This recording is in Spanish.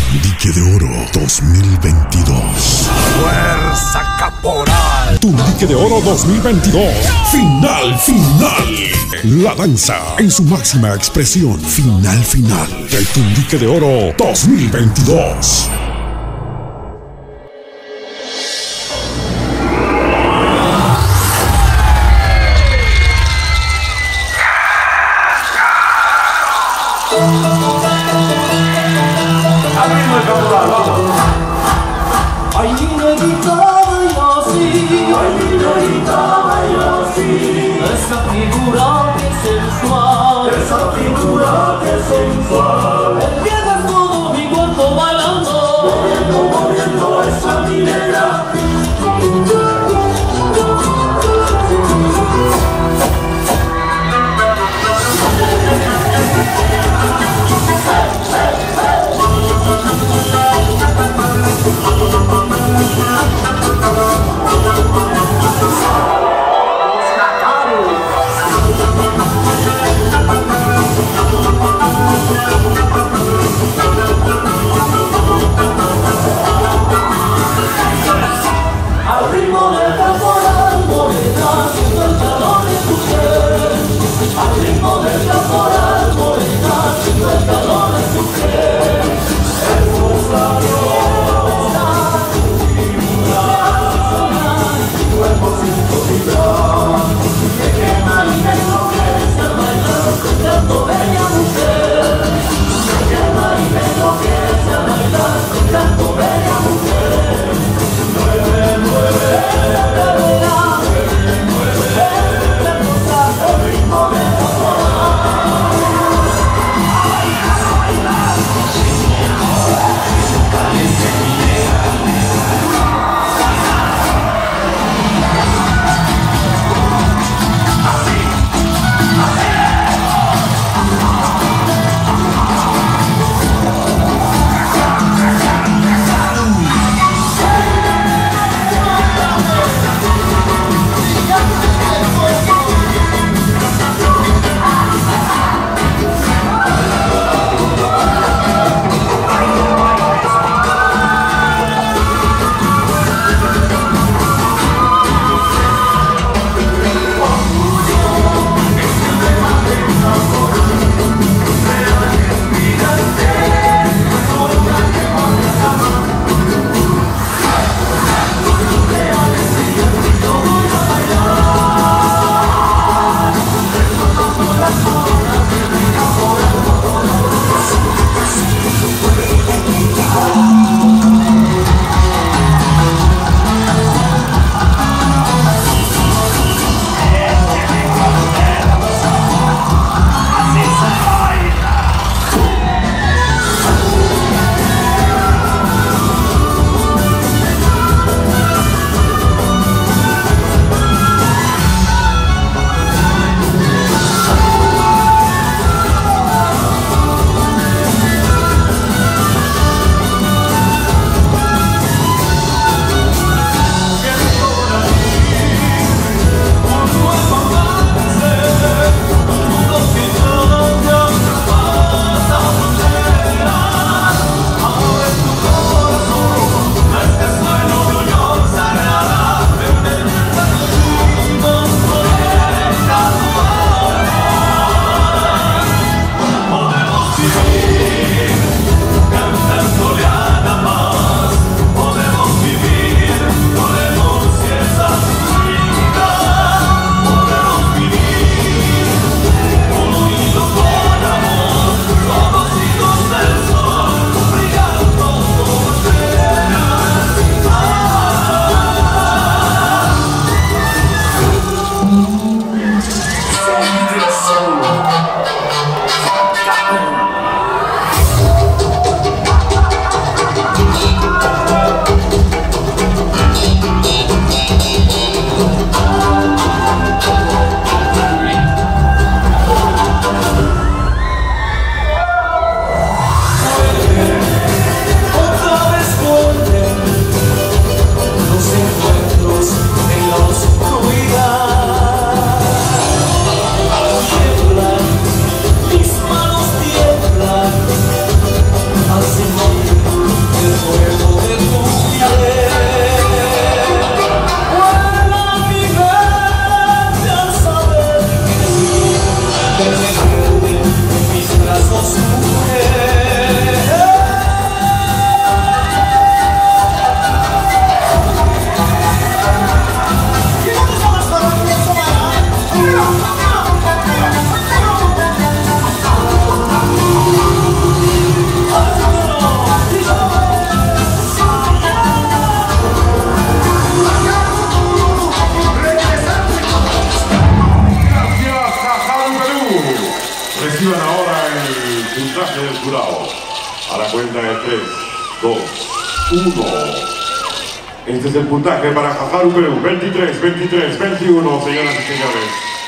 Tundique de Oro 2022. Fuerza Caporal. Tundique de Oro 2022. Final. La danza en su máxima expresión. Final del Tundique de Oro 2022. Abrimos el caporal, vamos. Ay, negrita así, esa figura que sensual, empieza todo mi cuerpo bailando, moviendo esa mi negra. Reciban ahora el puntaje del jurado. A la cuenta de 3, 2, 1. Este es el puntaje para Hazaru Perú. 23, 23, 21, señoras y señores.